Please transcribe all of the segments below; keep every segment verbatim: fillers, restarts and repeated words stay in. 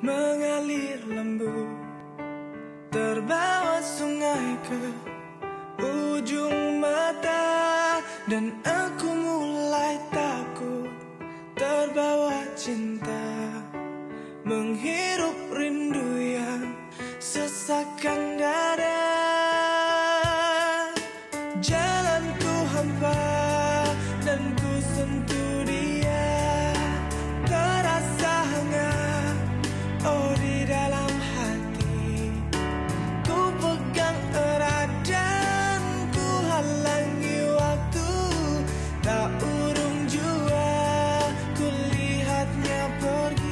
mengalir lembut, terbawa sungai ke ujung mata, dan aku mulai takut, terbawa cinta, menghirup rindu yang sesakkan dada. Jalanku hampa dan ku sentuh dia, terasa hangat, oh di dalam hati. Ku pegang erat dan ku halangi waktu, tak urung jua ku lihatnya pergi.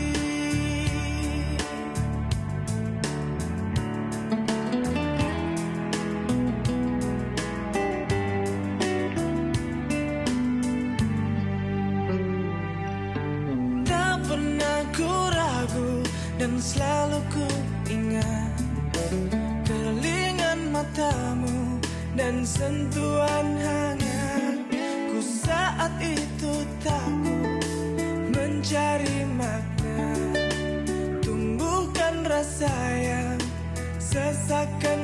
Tak pernah ku ragu dan selalu ku ingat kelingan matamu dan sentuhan hangat. Ku saat itu takut mencari makna, tumbuhkan rasa yang sesakkan